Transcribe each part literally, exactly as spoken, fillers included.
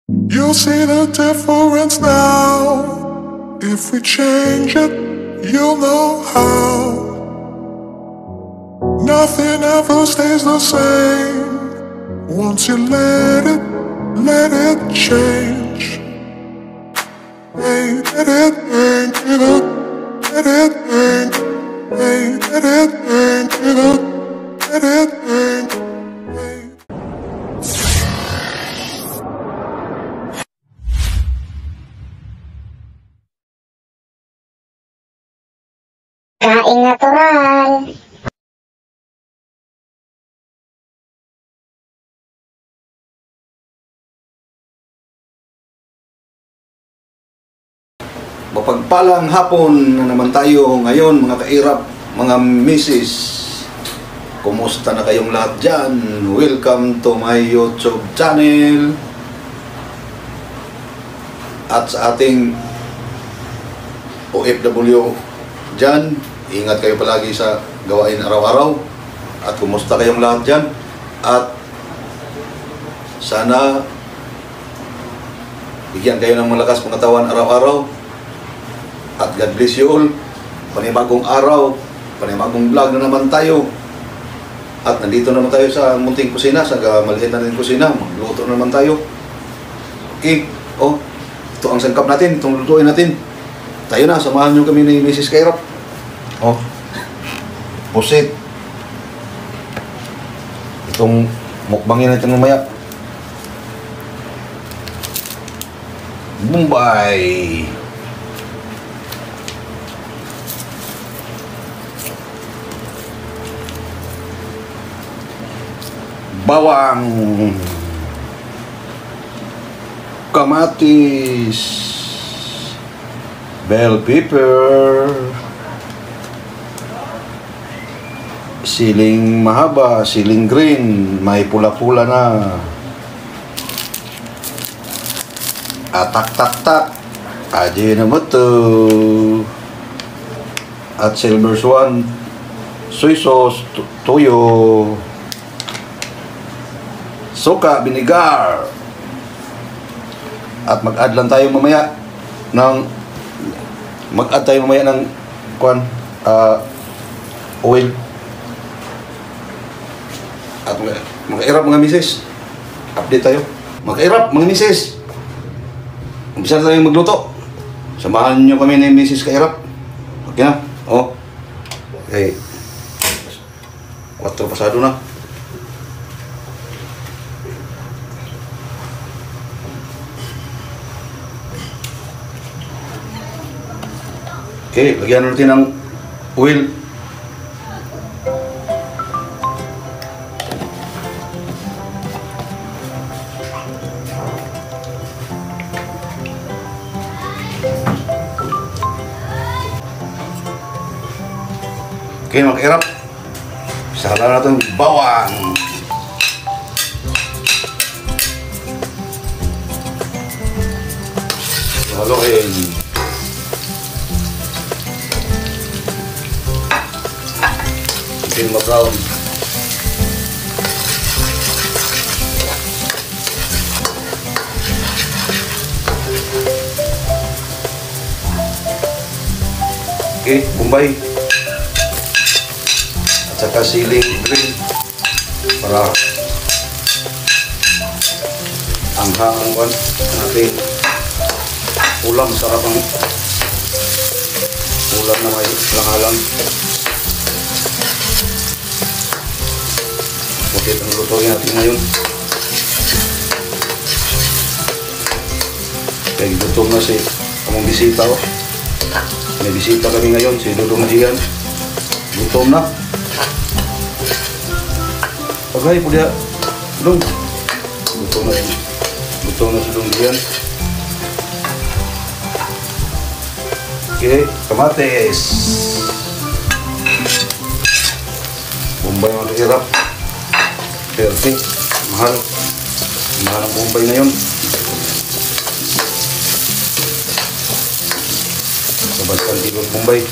You'll see the difference now. If we change it, you'll know how. Nothing ever stays the same. Once you let it, let it change. Hey, let it, let it, let it, hey, let it, let it, let it, hey. Kain natural. Mapagpalang hapon na naman tayo ngayon, mga kairap, mga misis. Kumusta na kayong lahat dyan? Welcome to my YouTube channel. At sa ating O F W dyan, ingat kayo palagi sa gawain araw-araw. At kumusta kayong lahat dyan? At sana bigyan kayo ng malakas pangatawan araw-araw. At God bless you all. Panibagong araw, panibagong vlog na naman tayo. At nandito naman tayo sa munting kusina, sa maliit na rin kusina. Magluto naman tayo. Okay, oh, ito ang sangkap natin, itong lutuin natin. Tayo na, samahan nyo kami ni Missus Kairap. Oh, pusit. Itong mukbangin natin mamaya. Bombay. Bawang, kamatis, bell pepper, siling mahaba, siling green, may pula-pula na, atak-tak-tak, Ajinomoto, at silver swan, soy sauce, toyo, suka, binigar. At mag-add lang tayo mamaya ng mag-add tayo mamaya ng kuan, uh, oil. At mag-irap mga misis. Update tayo. Mag-irap mga misis. Umpisa na tayong magluto. Samahan nyo kami ni Missus Kairap. Okay na? Oh. Okay. Kwatro pasado na. Okay, lagyan natin ng oil. Okay, mga kairap. Sala natin bawang. Haluin. Ma-brown. Okay, Bombay. At saka siling green para anghang ang kuwan natin. Ulam, sarap ang ulam na may lang-alang. Okay, ang lutuin natin ngayon. Okay, gutom na si among bisita. Oh. May bisita kami ngayon, si Dudong Dian. Gutom na. Okay, po dia. Dudong. Gutom na. Gutom na si Dudong Dian. Okay, kamatis. Bombay mga hirap. Perfect. Mahal. Mahal ang Bombay na yun. Sabagkan kilot Bombay.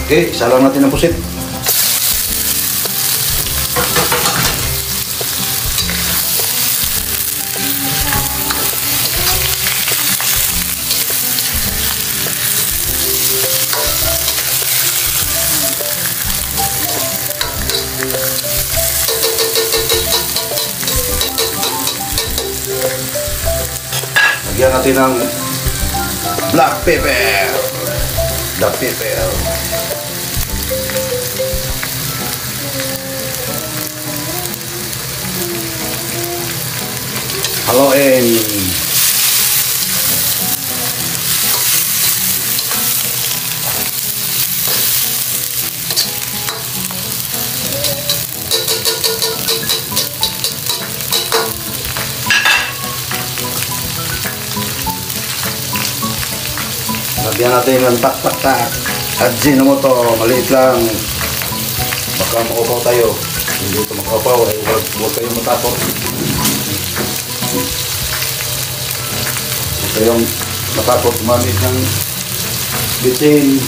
Okay, isa lang natin ang pusit. Lagyan natin ng black pepper. Black pepper. Haluin. Lagyan natin ng tak-tak-tak at Ajinomoto, maliit lang. Baka maupaw tayo. Hindi ito makaupaw, ay huwag, huwag kayong matapot. Huwag kayong matapot, gumamit ng bitsin.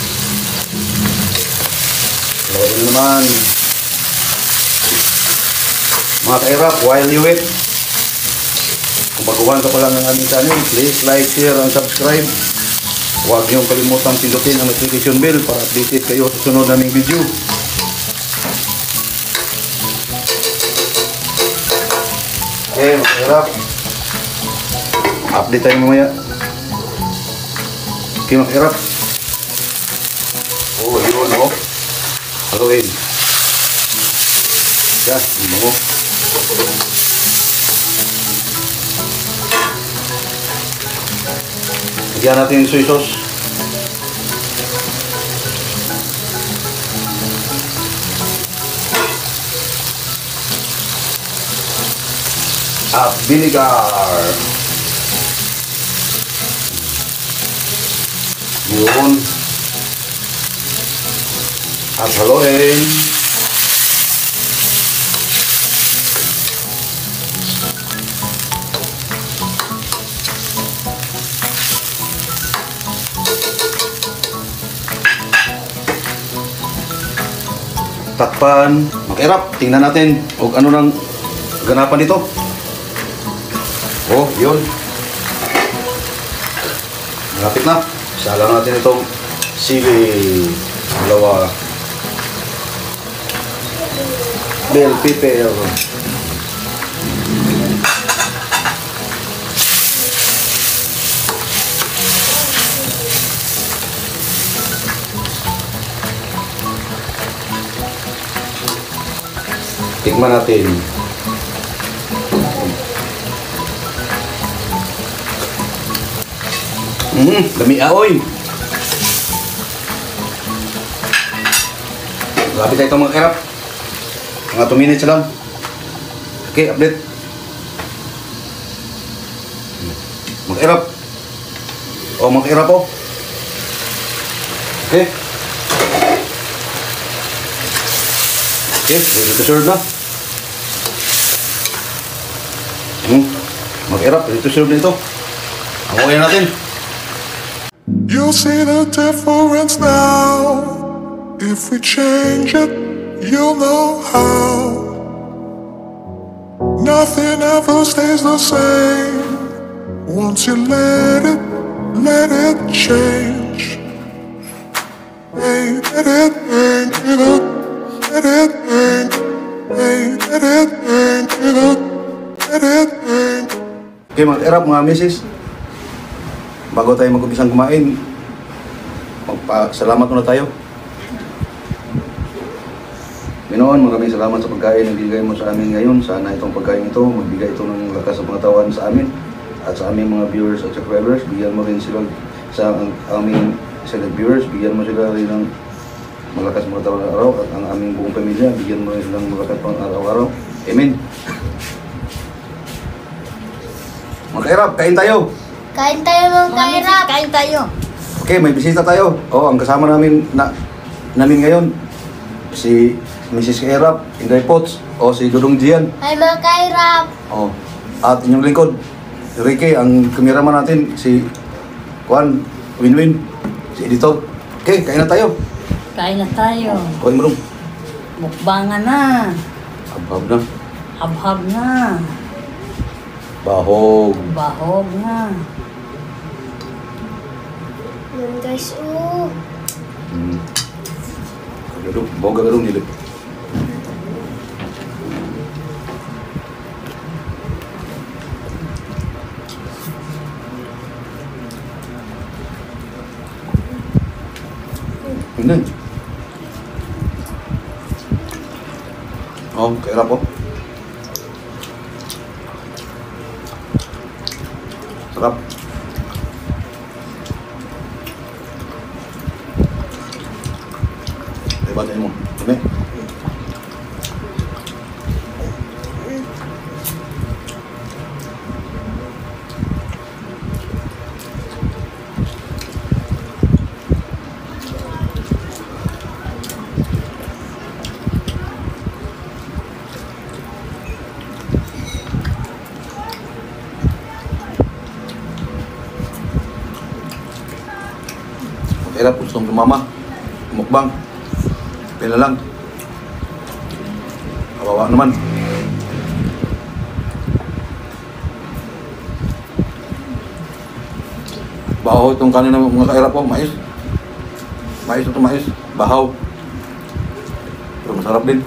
Lawin naman. Mga kairap, while you wait, kung baguhan ka pa lang ng aming channel, please like, share, and subscribe. Huwag niyong kalimutang pindutin ang notification bell para updated kayo sa sunod naming video. Okay, makahirap. Update tayo mamaya. Okay, makahirap. Oh, yun, oh. Haluin. Yan, yun mo. Lagyan natin yung soy sauce. At vinegar. Yun. At haluin. Takpan, makirap. Tingnan natin kung ano nang ganapan dito. Oh, yun. Malapit na. Isa lang natin itong sili. Dalawa. Bell pepper. Tikman natin. Hmm, dami aoy. Lapit tayo itong mga kerap. Mga two minutes lang. Okay, update. Mga kerap. O, mga kerap po. Okay. Okay, ready to serve na. Hmm, mag-erap, ready to serve na ito. Hanguin natin. You'll see the difference now. If we change it, you'll know how. Nothing ever stays the same. Once you let it, let it change. Hey, let it, let it, let it, hey, let it, let it, let it, Okay, mag-erap mga misis. Bago tayo mag-umpisang kumain, magpa-salamat muna tayo. Ginoon, maraming salamat sa pagkain na bigay mo sa amin ngayon. Sana itong pagkain ito, magbigay ito ng lakas sa pangatawan sa amin at sa aming mga viewers at subscribers. Bigyan mo rin sila sa aming select viewers, bigyan mo sila rin ng malakas mga taon araw at ang aming buong pamilya, bigyan mo rin silang malakas pang araw-araw. Amen. Magkairap, kain tayo. Kain tayo mga kairap. Kain tayo. Okay, may bisita tayo. Oh, ang kasama namin na namin ngayon si Missus Kairap, Inday Potts, o si Dudong Gian. Hi mga kairap. Oh, at inyong lingkod, Ricky, ang cameraman natin si Juan Winwin, si editor. Okay, kain na tayo. Kain na tayo. Kuhin mo dong. Mukbangan na. Habhab na. Habhab na. Bahog. Bahog na. Yan guys, oh. Hmm. Kaya dong. Bahog ka dong nilip. Ini. Oh, kairap po. Sarap. Ibatin mo. Ini. Hirap gusto ng mama. Mukbang. Pila lang. Kawawa naman. Bahaw itong kanin ng mga kairap po. Mais. Mais ito mais. Bahaw. Pero masarap din.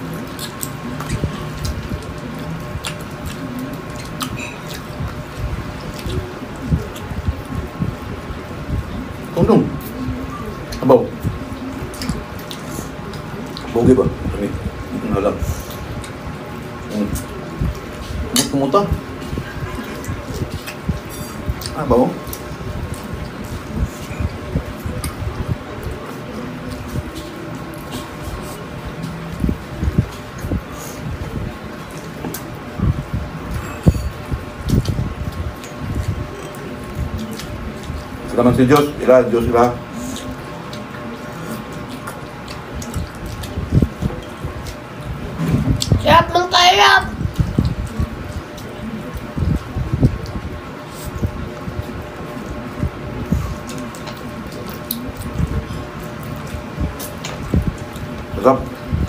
Tundong. Abaw. Bogi ba? Ini. Ano lang. Hmm. Muta-muta. Abaw. Salamat si Diyos. Ila, Diyos ila. Sarap ng kairap. Sarap.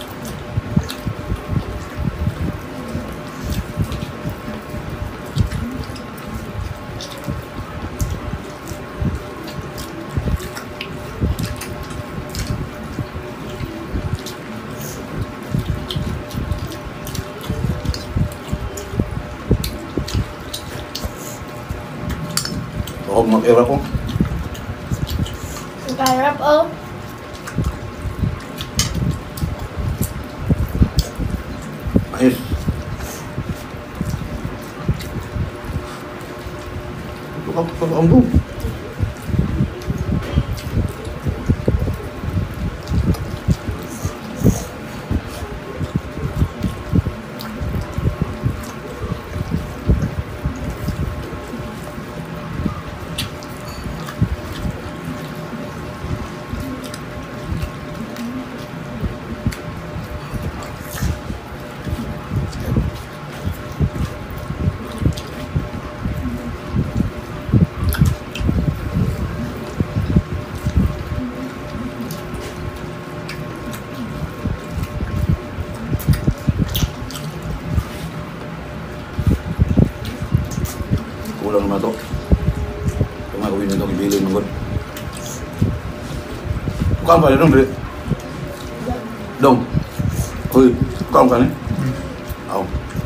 Bahog ng kairap po. Ang kairap, oh. Mais. Ito ka sa ambo. Kulang naman ito. Ito nga gawin nito, ibilin mo. Bukaan ka na dong, Dre. Dong. Uy, bukaan ka na. Aw.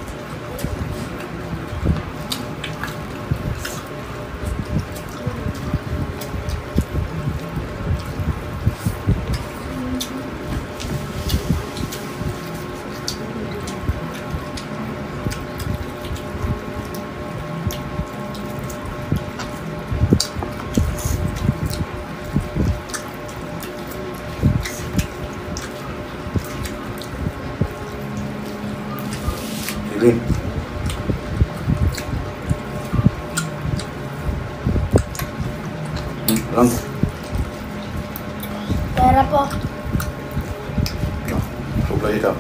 Sige. Hmm, lang. Kairap, oh. Suplay ka.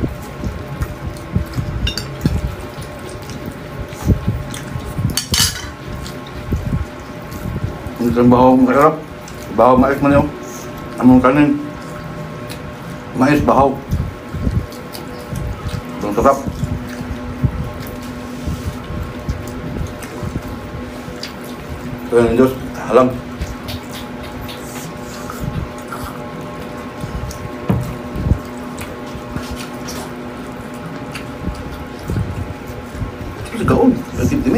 Ang bahaw ng kairap. Bahaw mais man yun. Among kanin. Mais bahaw. Ang sarap. Ito yung Diyos, alam. Ito kaon, nagtip-timi.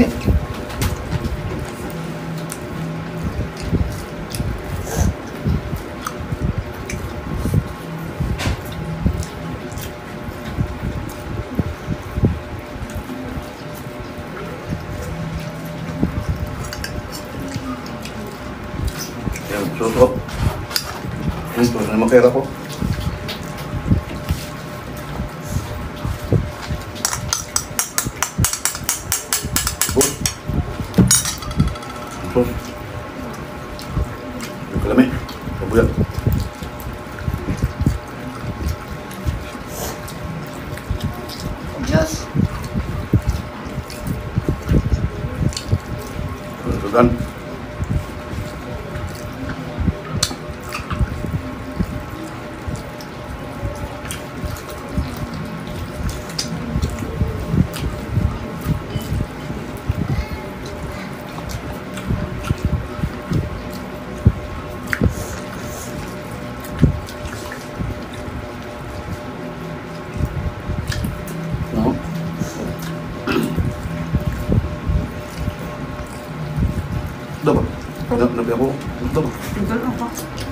Yan, suso. Yan, suso na makera ko. Bus. Sus. Yung kalami. Pabuyat. Diyos. Sudan. No? Ito ba? Na- Nabi ako. Ito ba? Tinggal apa?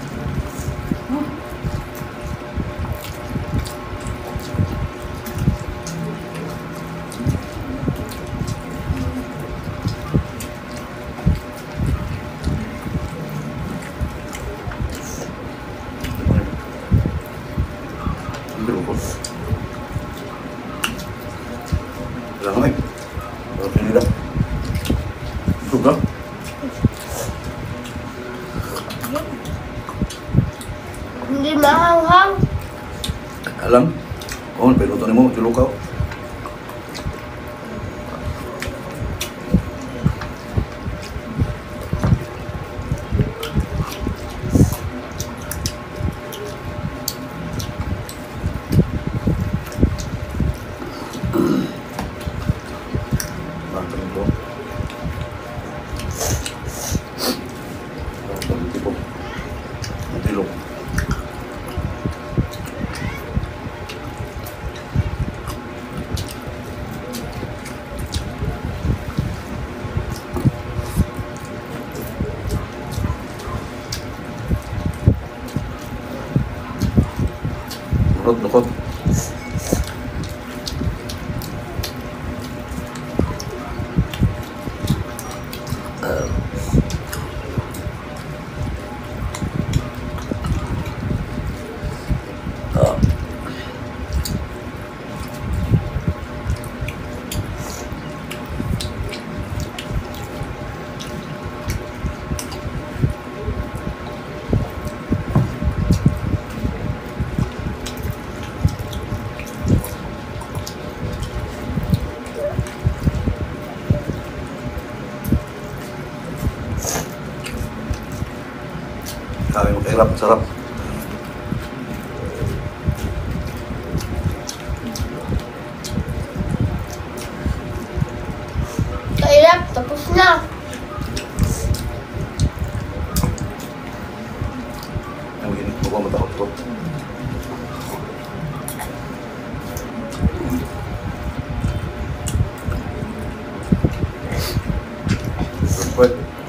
Ambil ko. Lang ay. Pero pinila. Ito ka? Hindi mahanghang. Alam. Oh, peluto ni mo, tilukaw. Bantang ko. Bantang tipo. Tilok. Lukot, lukot. Ah. Kami maghirap, sarap. Kairap, tapos na. Yang begini, buka mata aku. Wait.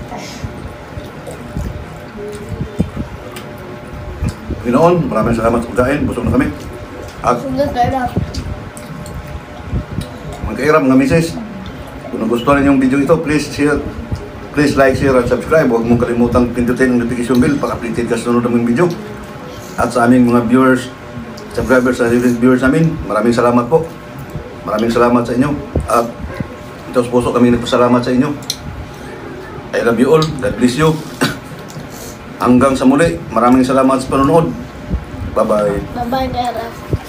Ginoon, maraming salamat sa pagkain. Busog na kami. At Sunod kairap. magkairam mga misis. Kung nagustuhan niyo yung video ito, please share, please like, share, at subscribe. Huwag mong kalimutang pindutin ang notification bell para updated ka sa sunod ng video. At sa aming mga viewers, subscribers, sa viewers namin, maraming salamat po. Maraming salamat sa inyo. At ito sa puso kami nagpasalamat sa inyo. I love you all. God bless you. Hanggang sa muli, maraming salamat sa panonood. Bye-bye. Bye-bye, kairap.